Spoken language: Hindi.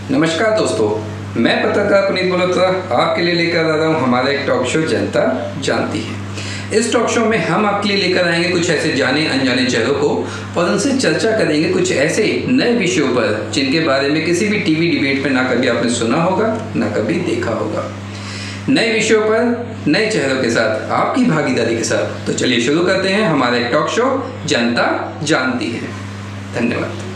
नमस्कार दोस्तों, मैं पत्रकार पुनीत मल्होत्रा आपके लिए लेकर आ रहा हूँ हमारा एक टॉक शो जनता जानती है। इस टॉक शो में हम आपके लिए लेकर आएंगे कुछ ऐसे जाने अनजाने चेहरों को और उनसे चर्चा करेंगे कुछ ऐसे नए विषयों पर जिनके बारे में किसी भी टीवी डिबेट में ना कभी आपने सुना होगा ना कभी देखा होगा। नए विषयों पर नए चेहरों के साथ आपकी भागीदारी के साथ। तो चलिए शुरू करते हैं हमारा एक टॉक शो जनता जानती है। धन्यवाद।